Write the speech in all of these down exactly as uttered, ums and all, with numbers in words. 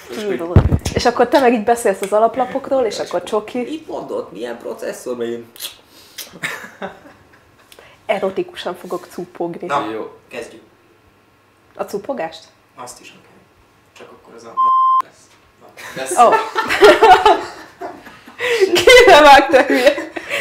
És akkor te meg így beszélsz az alaplapokról, és, és akkor csoki. Mit mondott? Milyen processzor? Mert én... Erotikusan fogok cupogni. Na, jó, kezdjük. A cupogást? Azt is oké. Csak akkor az a lesz. Na, lesz. Oh. Kire vágta hülye?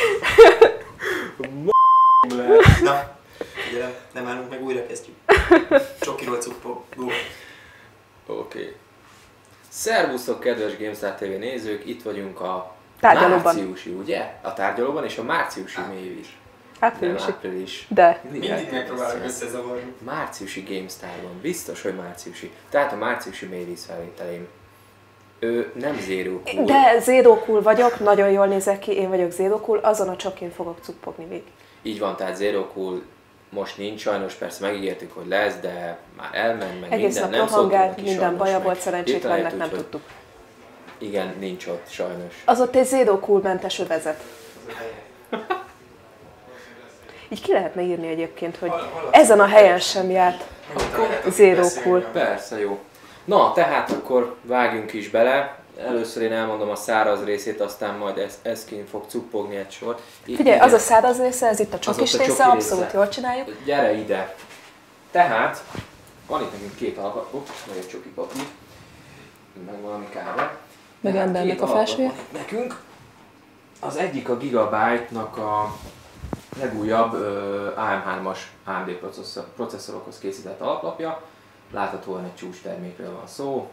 Na, figyelem, nem állunk meg, újra kezdjük. Csokiról cuppog. Oké. Okay. Szervusztok, kedves GameStar té vé nézők, itt vagyunk a tárgyalóban. Márciusi, ugye? A tárgyalóban és a márciusi még is. Áprilisi. Nem, április. De. Mindig megpróbálok összezavarni. Márciusi GameStar-ban, biztos, hogy márciusi. Tehát a márciusi mail felvételém. Ő nem Zero Cool. De Zero Cool vagyok, nagyon jól nézek ki, én vagyok Zero Cool, azon a csokin fogok cuppogni végig. Így van, tehát Zero Cool most nincs sajnos, persze megígértük, hogy lesz, de már elment, meg egész minden, nap nem rohangált, neki minden baja meg. volt, szerencsétlennek nem hogy tudtuk. Igen, nincs ott sajnos. Az ott egy Zero Cool mentes övezet. Így ki lehetne írni egyébként, hogy ezen a helyen sem járt Zero Cool. Persze, jó. Na, tehát akkor vágjunk is bele. Először én elmondom a száraz részét, aztán majd Eszkin fog cuppogni egy sort. Figyelj, az a száraz része, ez itt a csokis része, része, abszolút jól csináljuk. Gyere ide! Tehát, van itt nekünk két alap, ups, meg egy csoki papír, meg valami kábel. Meg embernek a felsője. Nekünk az egyik a Gigabyte-nak a legújabb á em hármas á em dé processzorokhoz készített alaplapja. Láthatóan egy csúcs termékről van szó.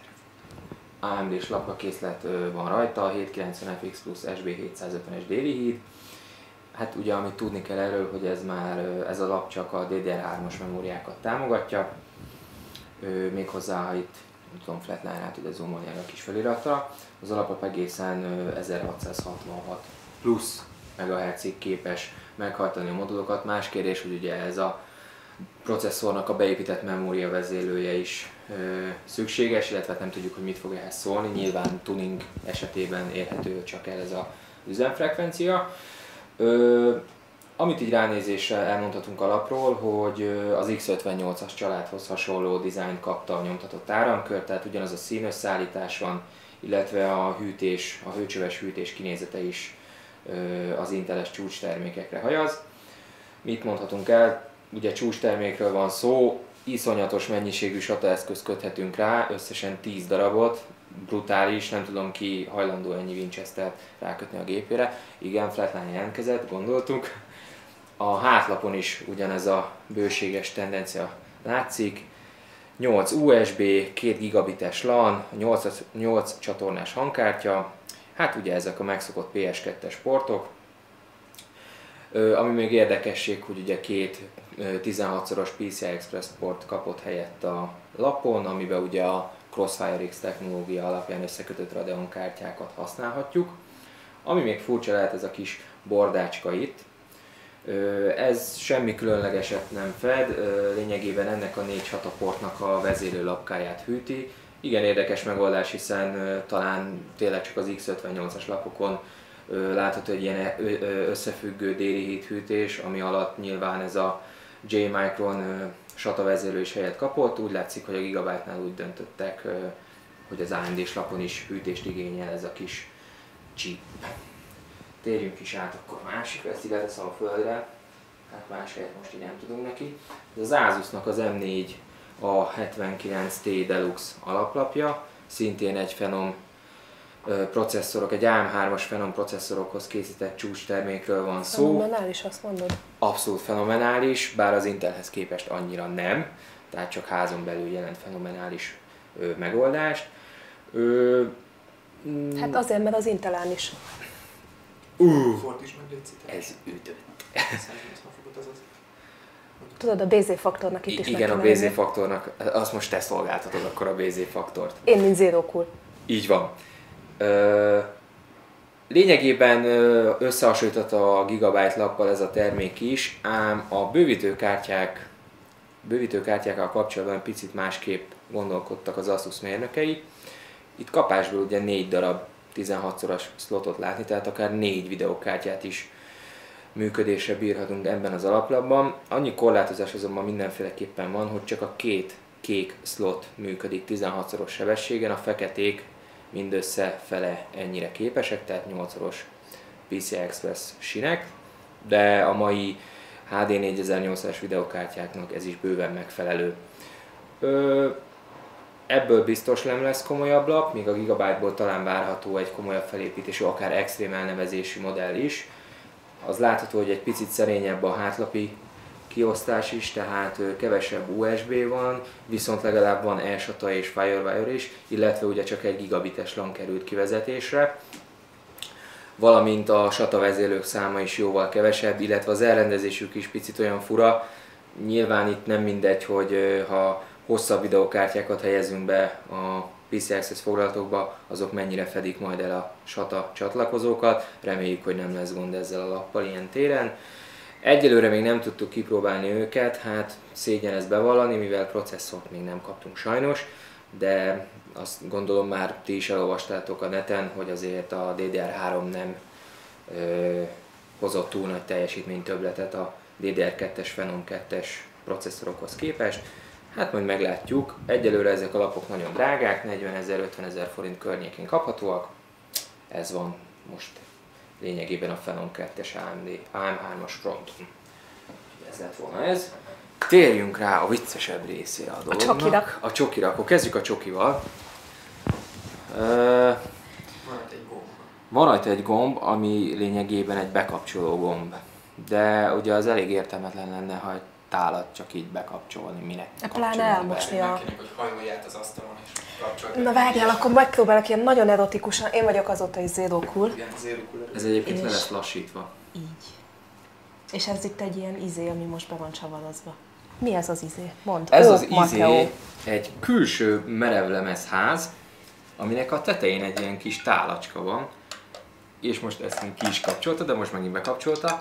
á em dés lapkakészlet van rajta, hétszázkilencven ef iksz plusz es bé hétszázötvenes déli híd. Hát ugye amit tudni kell erről, hogy ez már ez a lap csak a dé dé er hármas memóriákat támogatja. Méghozzá, ha itt nem tudom, flatline rá tud zoomolni erre a kis feliratra. Az alaplap egészen ezerhatszázhatvanhat plusz megahertzig képes meghajtani a modulokat. Más kérdés, hogy ugye ez a processzornak a beépített memória vezérlője is ö, szükséges, illetve nem tudjuk, hogy mit fog ehhez szólni. Nyilván tuning esetében érhető csak el ez a üzemfrekvencia. Ö, amit így ránézésre elmondhatunk alapról, hogy az iksz ötvennyolcas családhoz hasonló dizájnt kapta a nyomtatott áramkör, tehát ugyanaz a színösszállítás van, illetve a hűtés, a hőcsöves hűtés kinézete is ö, az Inteles csúcs termékekre hajaz. Mit mondhatunk el? Ugye csúcs termékről van szó, iszonyatos mennyiségű SATA eszközt köthetünk rá, összesen tíz darabot, brutális, nem tudom ki hajlandó ennyi Winchester-t rákötni a gépére. Igen, flatline jelentkezett, gondoltuk. A hátlapon is ugyanez a bőséges tendencia látszik. nyolc u es bé, két gigabites LAN, nyolc csatornás hangkártya, hát ugye ezek a megszokott pé es kettes portok. Ami még érdekesség, hogy ugye két tizenhatszoros pé cé i Express port kapott helyett a lapon, amiben ugye a Crossfire X technológia alapján összekötött Radeon kártyákat használhatjuk. Ami még furcsa lehet, ez a kis bordácska itt. Ez semmi különlegeset nem fed, lényegében ennek a négy SATA portnak a vezérlő lapkáját hűti. Igen érdekes megoldás, hiszen talán tényleg csak az iksz ötvennyolcas lapokon látható egy ilyen összefüggő déli híd hűtés, ami alatt nyilván ez a J-Micron SATA vezérlő is helyet kapott. Úgy látszik, hogy a Gigabyte-nál úgy döntöttek, hogy az á em dés lapon is hűtést igényel ez a kis chip. Térjünk is át akkor a másikra, ezt ide teszem a földre, hát más helyet most így nem tudunk neki. Ez az Asusnak az em négy A hetvenkilenc T Deluxe alaplapja, szintén egy Phenom processzorok, egy á em hármas Phenom processzorokhoz készített csúcs termékről van szó. Fenomenális, azt mondod? Abszolút fenomenális, bár az Intelhez képest annyira nem, tehát csak házon belül jelent fenomenális ö, megoldást. Ö, mm, hát azért, mert az Intelen is. Uh, Fordíts meg, légy szíves. Ez ütött. száznyolcvan fokot az az. Tudod, a bé zé faktornak itt is igen, a bé zé faktornak, azt most te szolgáltatod akkor a bé zé faktort. Én, mint Zero Cool. Így van. Ö, lényegében összehasonlította a Gigabyte lappal ez a termék is, ám a bővítőkártyák, bővítőkártyákkal kapcsolatban picit másképp gondolkodtak az Asus mérnökei. Itt kapásból ugye négy darab tizenhatszoros szlotot látni, tehát akár négy videókártyát is működésre bírhatunk ebben az alaplapban. Annyi korlátozás azonban mindenféleképpen van, hogy csak a két kék slot működik tizenhatszoros sebességen, a feketék mindössze fele ennyire képesek, tehát nyolcszoros pé cé i Express sinek, de a mai há dé négyezer-nyolcszázas videokártyáknak ez is bőven megfelelő. Ö, ebből biztos nem lesz komolyabb lap, míg a Gigabyte-ból talán várható egy komolyabb felépítésű, akár extrém elnevezésű modell is. Az látható, hogy egy picit szerényebb a hátlapi kiosztás is, tehát kevesebb u es bé van, viszont legalább van eSATA és FireWire is, illetve ugye csak egy gigabites LAN került kivezetésre. Valamint a SATA vezérlők száma is jóval kevesebb, illetve az elrendezésük is picit olyan fura. Nyilván itt nem mindegy, hogy ha hosszabb videokártyákat helyezünk be a pé cé i Express foglalatokba, azok mennyire fedik majd el a SATA csatlakozókat. Reméljük, hogy nem lesz gond ezzel a lappal ilyen téren. Egyelőre még nem tudtuk kipróbálni őket, hát szégyen ezt bevallani, mivel processzort még nem kaptunk sajnos, de azt gondolom már ti is elolvastátok a neten, hogy azért a dé dé er három nem ö, hozott túl nagy teljesítménytöbbletet a dé dé er kettes Phenom kettes processzorokhoz képest. Hát majd meglátjuk. Egyelőre ezek a lapok nagyon drágák, negyvenezer-ötvenezer forint környékén kaphatóak. Ez van most lényegében a Phenom kettes á em dé á em hármas fronton. Ez lett volna ez. Térjünk rá a viccesebb részére a dolognak. A csokirak. A csokirak. Akkor kezdjük a csokival. Uh, Van itt egy gomb. van rajta egy gomb, ami lényegében egy bekapcsoló gomb. De ugye az elég értelmetlen lenne, ha egy tálat csak így bekapcsolni, minek Pláne elmosni a... Mindenkinek, hogy hajolj át az asztalon és kapcsolj. Na várjál, akkor megpróbálok ilyen nagyon erotikusan. Én vagyok azóta is zero cool. Igen, az Zero-Cool. Ez egyébként És- le lesz lassítva. Így. És ez itt egy ilyen izé, ami most be van csavarozva. Mi ez az izé? Mondd. Ez Ó, az Matteo. izé egy külső merevlemezház, aminek a tetején egy ilyen kis tálacska van. És most ezt még ki is kapcsolta, de most megint bekapcsolta.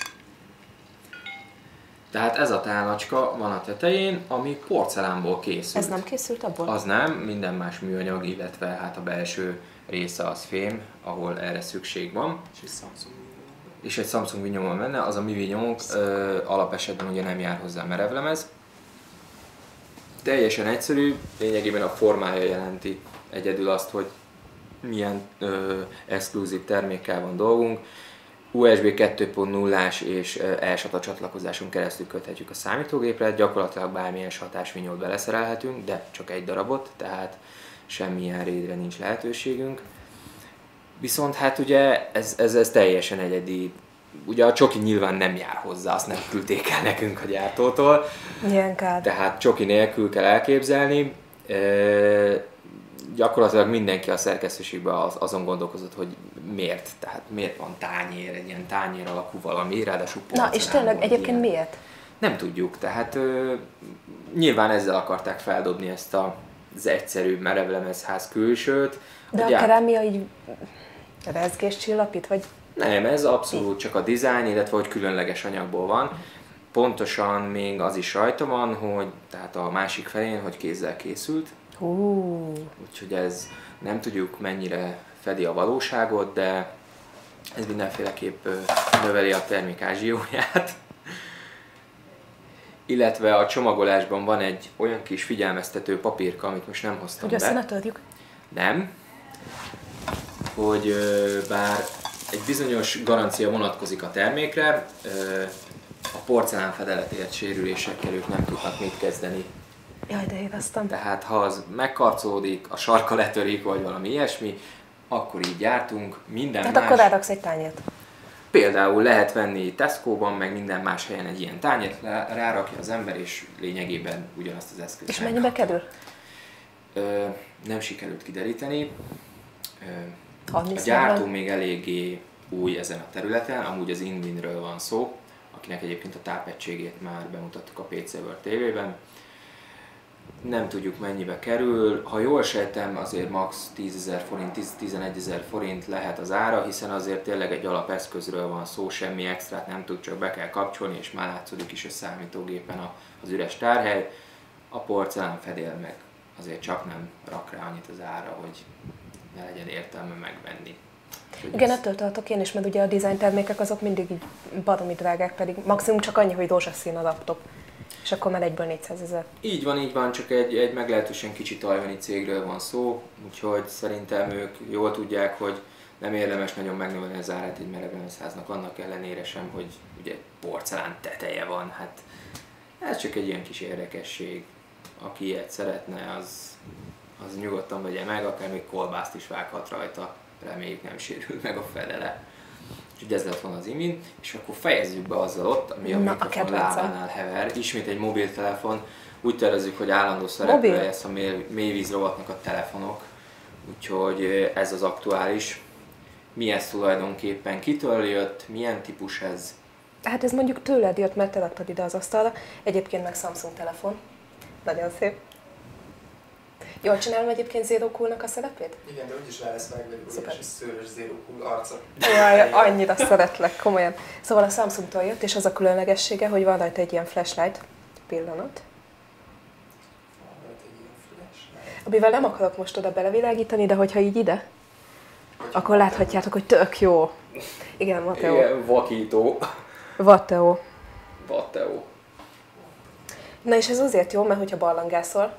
Tehát ez a tálacska van a tetején, ami porcelánból készült. Ez nem készült abból? Az nem, minden más műanyag, illetve hát a belső része az fém, ahol erre szükség van. És egy Samsung. És egy Samsung vinyom van benne, az a mi vinyomunk ö, alapesetben ugye nem jár hozzá merevlemez. Teljesen egyszerű, lényegében a formája jelenti egyedül azt, hogy milyen ö, exkluzív termékkel van dolgunk. u es bé kettő pont nullás és eSATA csatlakozáson keresztül köthetjük a számítógépre, gyakorlatilag bármilyen satás vinyót beleszerelhetünk, de csak egy darabot, tehát semmilyen raidre nincs lehetőségünk. Viszont hát ugye ez, ez, ez teljesen egyedi. Ugye a csoki nyilván nem jár hozzá, azt nem küldték el nekünk a gyártótól. Milyen kár. Tehát csoki nélkül kell elképzelni. E, gyakorlatilag mindenki a szerkesztőségben az, azon gondolkozott, hogy miért. Tehát miért van tányér, egy ilyen tányér alakú valami, ráadásul Na és tényleg egyébként ilyen. miért? Nem tudjuk, tehát ö, nyilván ezzel akarták feldobni ezt a, az egyszerű merevlemezház külsőt. De a gyár- kerámia így rezgés csillapít, vagy Nem, ez abszolút csak a dizájn, illetve hogy különleges anyagból van. Pontosan még az is rajta van, hogy tehát a másik felén, hogy kézzel készült. hú, Úgyhogy ez nem tudjuk mennyire fedi a valóságot, de ez mindenféleképp ö, növeli a termék ázsióját. Illetve a csomagolásban van egy olyan kis figyelmeztető papírka, amit most nem hoztam hogy össze be. ne törjük. Nem. Hogy ö, bár egy bizonyos garancia vonatkozik a termékre, ö, a porcelán fedeletért sérülésekkel ők nem tudnak mit kezdeni. Jaj, de éreztem. Tehát ha az megkarcolódik, a sarka letörik, vagy valami ilyesmi, akkor így gyártunk. Minden Tehát más... akkor ráraksz egy tányért. Például lehet venni Tesco-ban, meg minden más helyen egy ilyen tányért, rá- rárakja az ember, és lényegében ugyanazt az eszközt. És megkapja. mennyibe kerül? Ö, nem sikerült kideríteni. Ö, A harminc gyártó még eléggé új ezen a területen, amúgy az Inwinről van szó, akinek egyébként a tápegységét már bemutattuk a pé cé World té vében. Nem tudjuk mennyibe kerül, ha jól sejtem, azért max. tízezer forint, tíz-tizenegyezer forint lehet az ára, hiszen azért tényleg egy alapeszközről van szó, semmi extrát nem tud, csak be kell kapcsolni, és már látszódik is a számítógépen a- az üres tárhely. A porcelán fedél meg azért csak nem rak rá annyit az ára, hogy ne legyen értelme megvenni. Úgyhogy Igen, ez- ettől tartok én is, mert ugye a design termékek azok mindig így baromi drágák, pedig maximum csak annyi, hogy rózsaszín a laptop. És akkor már egyből négyszázezer. Így van, így van, csak egy, egy meglehetősen kicsi tajvani cégről van szó, úgyhogy szerintem ők jól tudják, hogy nem érdemes nagyon megnövelni az árát egy merevelőháznak, annak ellenére sem, hogy ugye porcelán teteje van, hát ez csak egy ilyen kis érdekesség. Aki ilyet szeretne, az, az nyugodtan vegye meg, akár még kolbászt is vághat rajta, reméljük nem sérül meg a fedele. Úgyhogy ez lett volna az imin, és akkor fejezzük be azzal ott, ami a Na, mikrofon a lábánál hever. Ismét egy mobiltelefon, úgy tervezzük, hogy állandó szereplője lesz a mélyvíz rovatnak a telefonok, úgyhogy ez az aktuális. Mi ez tulajdonképpen, kitől jött, milyen típus ez? Hát ez mondjuk tőled jött, mert te raktad ide az asztalra. Egyébként meg Samsung telefon. Nagyon szép. Jól csinálom egyébként Zero Cool-nak a szerepét? Igen, de úgyis rá lesz vágva egy óriási szőrös Zero Cool arca. Jaj, annyira szeretlek, komolyan. Szóval a Samsungtól jött, és az a különlegessége, hogy van rajta egy ilyen flashlight pillanat. Van rajta egy ilyen flashlight. Amivel nem akarok most oda belevilágítani, de hogyha így ide, akkor láthatjátok, hogy tök jó. Igen, Mateo. Igen, vakító. Vateo. Vateo. Na és ez azért jó, mert hogyha barlangászol,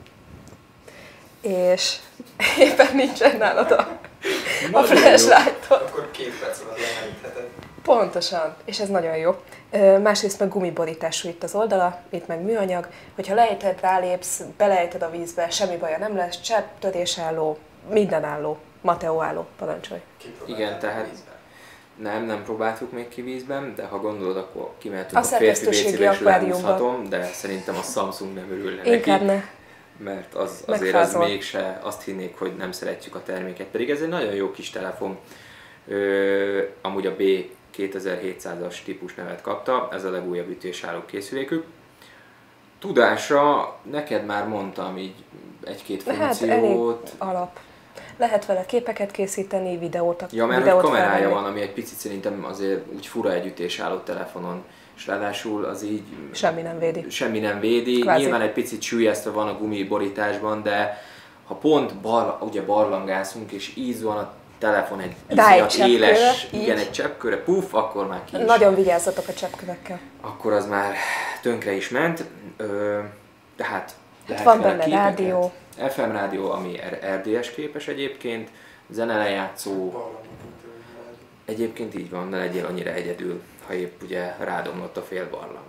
és éppen nincsen nálad a, a flashlight-ot. Akkor két perc alatt lemerítheted. Pontosan, és ez nagyon jó. Ö, másrészt meg gumiborítású itt az oldala, itt meg műanyag. Hogyha lejted, rálépsz, belejted a vízbe, semmi baja nem lesz, csepp, törésálló, minden álló, Mateo álló, parancsolj. Igen, tehát nem, nem próbáltuk még ki vízben, de ha gondolod, akkor kimehetünk A a férfi szerkesztőségi vécébe és akváriumba. lehúzhatom, de szerintem a Samsung nem örülne neki. Inkább ne. Mert az, azért az Megfázol. mégse azt hinnék, hogy nem szeretjük a terméket. Pedig ez egy nagyon jó kis telefon. Ö, amúgy a B kétezer-hétszázas típus nevet kapta, ez a legújabb ütésálló készülékük. Tudásra neked már mondtam így egy-két Hát elég funkciót. alap. Lehet vele képeket készíteni, videót, Ja, mert videót hogy kamerája felvenni. van, ami egy picit szerintem azért úgy fura egy ütésálló telefonon. És ráadásul az így Semmi nem védi. semmi nem védi. Kvázi. Nyilván egy picit süllyesztve van a gumiborításban, de ha pont bar, ugye barlangászunk és íz van a telefon egy Rá egy iszonyat cseppköre, éles, így. igen, egy cseppköre, puff, akkor már ki is. Nagyon vigyázzatok a cseppkövekkel. Akkor az már tönkre is ment. Ö, tehát lehet van vele benne képeket. rádió. ef em rádió, ami er dé es képes egyébként, zenelejátszó. Egyébként így van, ne legyél annyira egyedül, ha épp ugye rádomlott a fél barlang.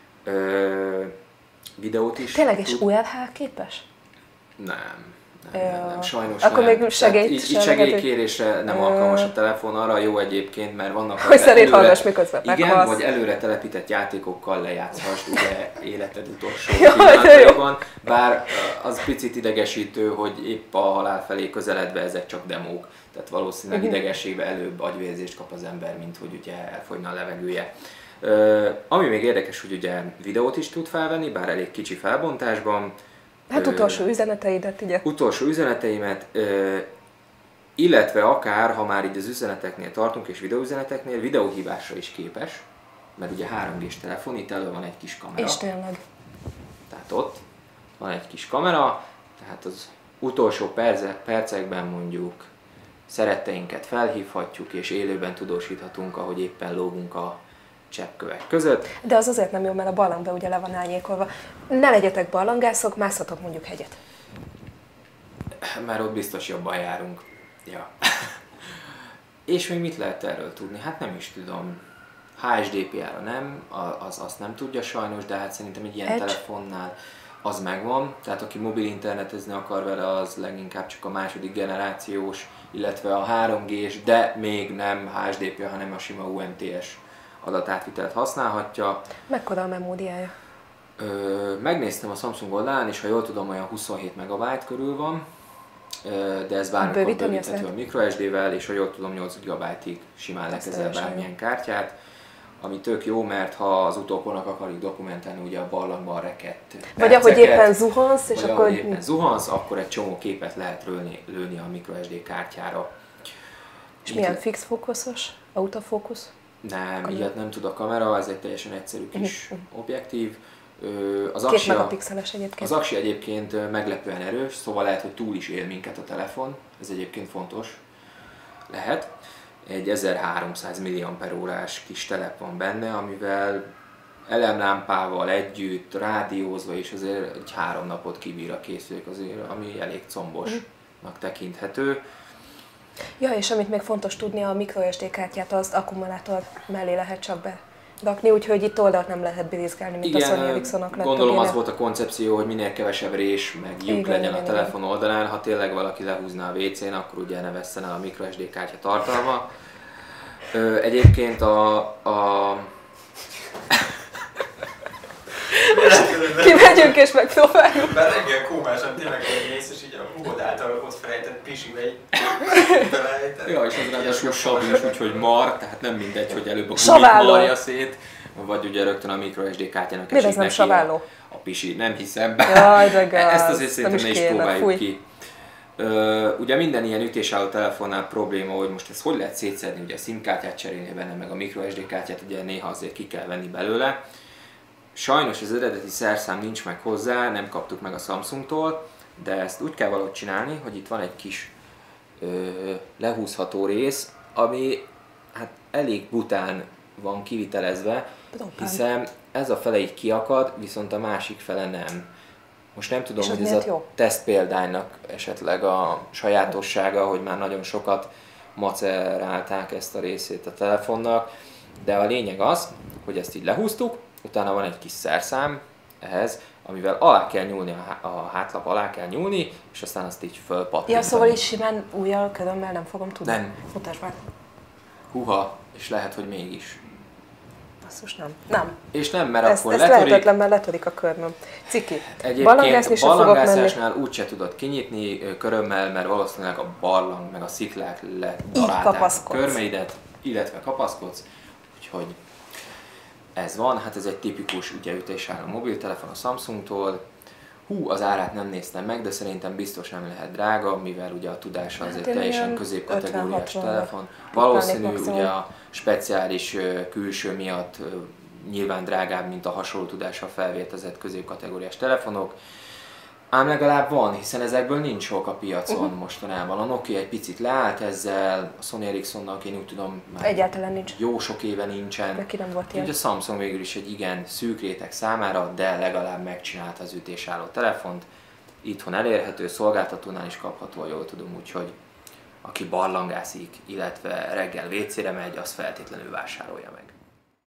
Ö, videót is. Tényleg és tud- u el há képes? Nem. Nem, nem, nem, Jó. sajnos Akkor nem. még segélyt Tehát így, így sem lehető- segélykérésre nem Ö. alkalmas a telefon, arra jó egyébként, mert vannak Hogy szerint hallgass, miközben igen, meghalsz. vagy előre telepített játékokkal lejátszhass ugye életed utolsó Jaj, de jó. pillanataiban, bár az picit idegesítő, hogy épp a halál felé közeledve ezek csak demók, tehát valószínűleg Mhm. idegességbe előbb agyvérzést kap az ember, mint hogy ugye elfogyna a levegője. Ö, ami még érdekes, hogy ugye videót is tud felvenni, bár elég kicsi felbontásban. Hát Ö, utolsó üzeneteidet, ugye? utolsó üzeneteimet, ö, illetve akár, ha már így az üzeneteknél tartunk és videóüzeneteknél, videóhívásra is képes, mert ugye három gés telefon, itt elő van egy kis kamera, És tényleg. tehát ott van egy kis kamera, tehát az utolsó perce, percekben mondjuk szeretteinket felhívhatjuk és élőben tudósíthatunk, ahogy éppen lógunk a cseppkövek között. De az azért nem jó, mert a barlangba ugye le van árnyékolva. Ne legyetek barlangászok, mászhatok mondjuk hegyet. Már ott biztos jobban járunk. Ja. És még mit lehet erről tudni? Hát nem is tudom. há es dé pé á-ra nem, az azt nem tudja sajnos, de hát szerintem egy ilyen Edge. telefonnál az megvan. Tehát aki mobil internetezni akar vele, az leginkább csak a második generációs, illetve a három gés, de még nem há es dé pé á, hanem a sima u em té es adatátvitelt használhatja. Mekkora a memóriája? Ö, megnéztem a Samsung oldalán, és ha jól tudom, olyan huszonhét megabyte körül van, ö, de ez bármikor Bővíteni azt bővíthető a microSD-vel, és ha jól tudom, nyolc gigabyte-ig simán Az lekezel teljesen bármilyen kártyát, ami tök jó, mert ha az utókornak akarjuk dokumentálni ugye a barlangban rekett Vagy ahogy perceket, éppen zuhansz, és vagy akkor... ahogy éppen zuhansz, akkor egy csomó képet lehet lőni, lőni a microSD kártyára. És Itt milyen le- fix fókuszos? Autofókusz? Nem, Kamera. ilyet nem tud a kamera, ez egy teljesen egyszerű kis objektív. Ö, Az Két aksia, megapixeles egyébként. az aksi egyébként meglepően erős, szóval lehet, hogy túl is él minket a telefon, ez egyébként fontos lehet. Egy ezerháromszáz milliampere órás kis telep van benne, amivel elemlámpával együtt, rádiózva, és azért egy három napot kibír a készülék, azért, ami elég combosnak tekinthető. Ja, és amit még fontos tudni, a microSD kártyát az akkumulátor mellé lehet csak berakni, úgyhogy itt oldalt nem lehet birizgálni, mint igen, a Sony Ericsson-nak lett. gondolom az volt a koncepció, hogy minél kevesebb rés, meg lyuk igen, legyen igen, a telefon igen. oldalán. Ha tényleg valaki lehúzná a vé cén, akkor ugye ne vesszen el a microSD kártya tartalma. Ö, egyébként a... a Kimegyünk és megpróbáljuk. Bár reggel kómásan tényleg mész, és így a hugod által ott felejtett pisibe egy belejtett. Ja, és az ráadásul sav is, úgyhogy mar, tehát nem mindegy, hogy előbb a gumit Saválló. marja szét, vagy ugye rögtön a microSD kártyának Miért ez nem saválló? A, a pisi, nem hiszem be. Jaj, de gáz. Ezt azért szerintem ne is próbáljuk fúj. ki. Ö, ugye minden ilyen ütésálló telefonnál probléma, hogy most ezt hogy lehet szétszedni, ugye a SIM kártyát cserélni benne, meg a microSD kártyát ugye néha azért ki kell venni belőle. Sajnos az eredeti szerszám nincs meg hozzá, nem kaptuk meg a Samsungtól, de ezt úgy kell valahogy csinálni, hogy itt van egy kis ö, lehúzható rész, ami hát elég bután van kivitelezve, hiszen ez a fele így kiakad, viszont a másik fele nem. Most nem tudom, hogy ez a jó? teszt példánynak esetleg a sajátossága, hogy már nagyon sokat macerálták ezt a részét a telefonnak, de a lényeg az, hogy ezt így lehúztuk, utána van egy kis szerszám ehhez, amivel alá kell nyúlni, a hátlap alá kell nyúlni, és aztán azt így fölpattintani. Ja, szóval így simán ujjal, körömmel nem fogom tudni? Nem. Mutasd már. Huha, és lehet, hogy mégis. Basszus, nem. Nem. És nem, mert ezt, akkor ezt letörik. lehetetlen, mert letörik a körmöm. Ciki. Egyébként barlangászásnál úgyse tudod kinyitni körömmel, mert valószínűleg a barlang meg a sziklák ledarálták a körmeidet, illetve kapaszkodsz, úgyhogy ez van, hát ez egy tipikus ugye ütésálló mobiltelefon a Samsungtól. Hú, az árát nem néztem meg, de szerintem biztos nem lehet drága, mivel ugye a tudása azért hát teljesen középkategóriás telefon. Valószínű ugye a speciális külső miatt nyilván drágább, mint a hasonló tudással felvértezett középkategóriás telefonok. Ám legalább van, hiszen ezekből nincs sok a piacon uh-huh. mostanában. A Nokia egy picit leállt ezzel, a Sony Ericssonnak én úgy tudom már egyáltalán nincs. Jó sok éve nincsen. Neki nem volt ilyen. Ugye a Samsung végül is egy igen szűk réteg számára, de legalább megcsinálta az ütésálló telefont. Itthon elérhető, szolgáltatónál is kapható, jól tudom, úgyhogy aki barlangászik, illetve reggel vé cére megy, az feltétlenül vásárolja meg.